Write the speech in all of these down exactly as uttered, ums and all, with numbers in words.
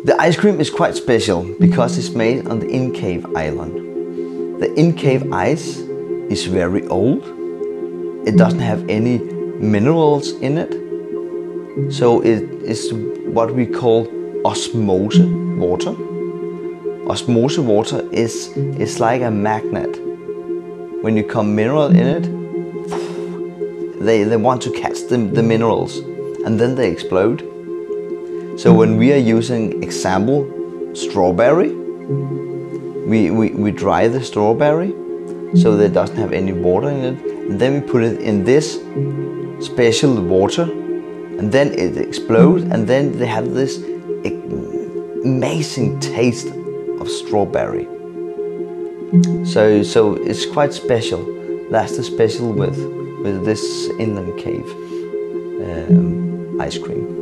The ice cream is quite special because it's made on the in-cave island. The in-cave ice is very old. It doesn't have any minerals in it. So it is what we call osmosis water. Osmosis water is, is like a magnet. When you come mineral in it, they, they want to catch the, the minerals and then they explode. So when we are using example strawberry, we, we, we dry the strawberry so that it doesn't have any water in it, and then we put it in this special water, and then it explodes, and then they have this amazing taste of strawberry. So, so it's quite special. That's the special with, with this inland cave um, ice cream.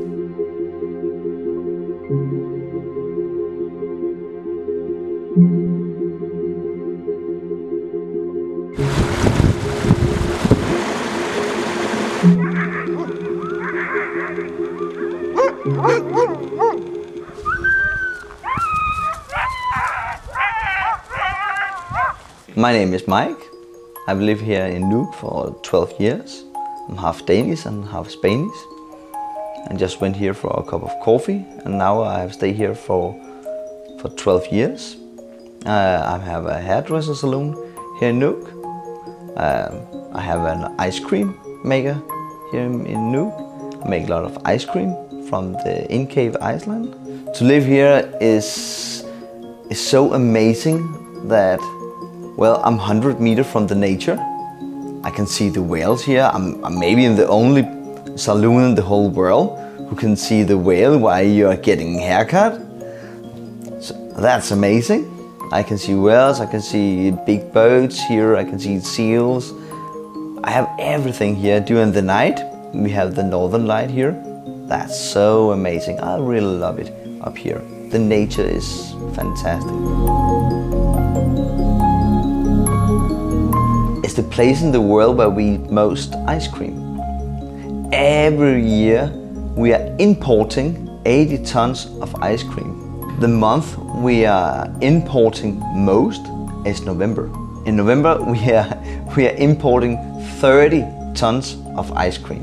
My name is Maik. I've lived here in Nuuk for twelve years. I'm half Danish and half Spanish. I just went here for a cup of coffee, and now I have stayed here for, for twelve years. Uh, I have a hairdresser salon here in Nuuk. Um, I have an ice cream maker here in, in Nuuk. I make a lot of ice cream from the in-cave Iceland. To live here is, is so amazing that, well, I'm one hundred meters from the nature. I can see the whales here. I'm, I'm maybe the only saloon in the whole world who can see the whale while you're getting a haircut. So that's amazing. I can see whales, I can see big boats here, I can see seals. I have everything here. During the night, we have the northern light here. That's so amazing. I really love it up here. The nature is fantastic. It's the place in the world where we eat most ice cream. Every year we are importing eighty tons of ice cream. The month we are importing most is November. In November we are, we are importing thirty tons of ice cream.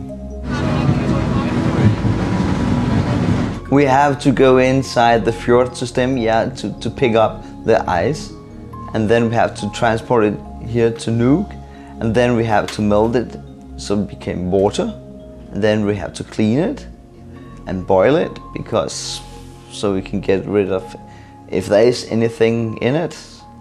We have to go inside the fjord system, yeah, to, to pick up the ice, and then we have to transport it here to Nuuk, and then we have to melt it so it became water, and then we have to clean it and boil it, because so we can get rid of if there is anything in it,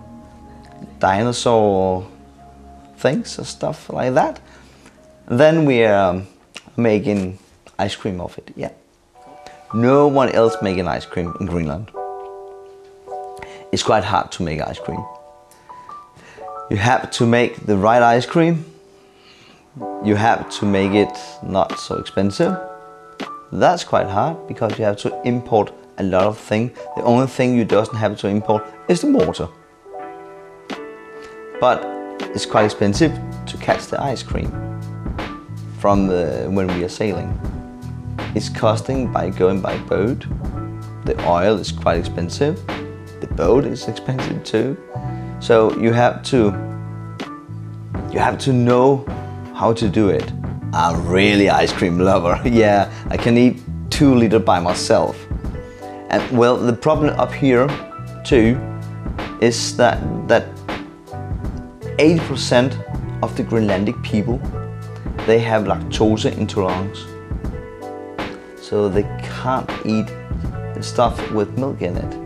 dinosaur things or stuff like that. And then we are um, making ice cream of it, yeah. No one else making ice cream in Greenland. It's quite hard to make ice cream. You have to make the right ice cream. You have to make it not so expensive. That's quite hard because you have to import a lot of things. The only thing you doesn't have to import is the water. But it's quite expensive to catch the ice cream from the, when we are sailing. It's costing by going by boat. The oil is quite expensive. The boat is expensive too. So you have to you have to know how to do it. I'm really ice cream lover. Yeah, I can eat two liters by myself. And well, the problem up here too is that that eighty percent of the Greenlandic people, they have lactose intolerance. So they can't eat stuff with milk in it.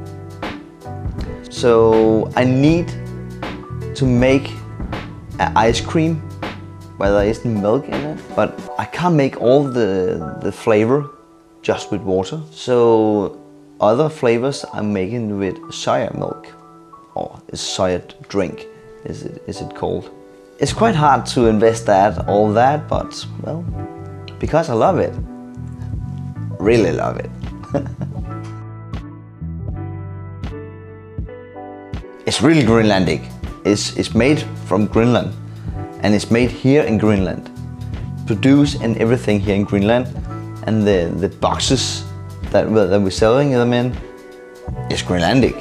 So I need to make an ice cream where there isn't milk in it, but I can't make all the, the flavor just with water. So other flavors I'm making with soya milk, or soya drink is it, is it called. It's quite hard to invest that, all that, but well, because I love it. Really love it. It's really Greenlandic. It's, it's made from Greenland, and it's made here in Greenland. Produced and everything here in Greenland, and the, the boxes that we're, that we're selling them in, is Greenlandic.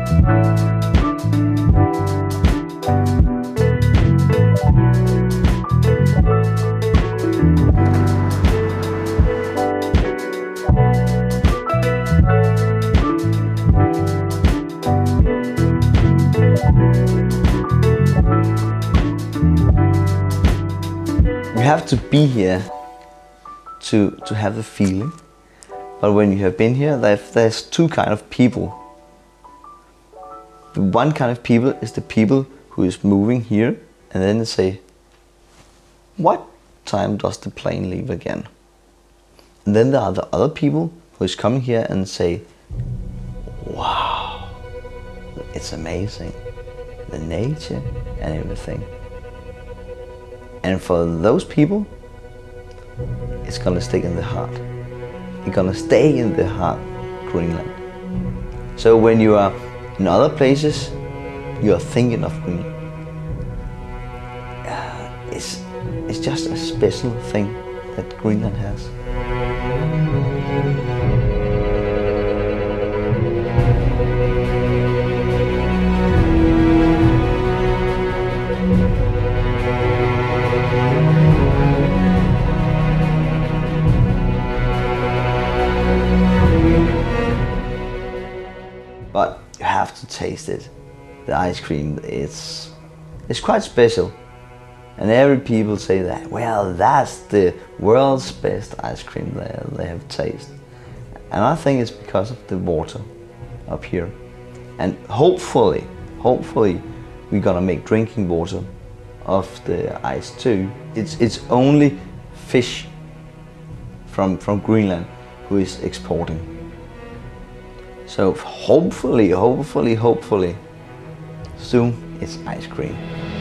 You have to be here to, to have the feeling. But when you have been here, there's two kind of people. The one kind of people is the people who is moving here and then they say, what time does the plane leave again? And then there are the other people who is coming here and say, wow, it's amazing, the nature and everything. And for those people, it's gonna stick in the heart. It's gonna stay in the heart, Greenland. So when you are in other places, you are thinking of Greenland. Uh, it's, it's just a special thing that Greenland has. But you have to taste it. The ice cream, it's, it's quite special. And every people say that, well, that's the world's best ice cream they, they have tasted. And I think it's because of the water up here. And hopefully, hopefully, we're gonna make drinking water of the ice too. It's, it's only fish from, from Greenland who is exporting. So hopefully, hopefully, hopefully, soon it's ice cream.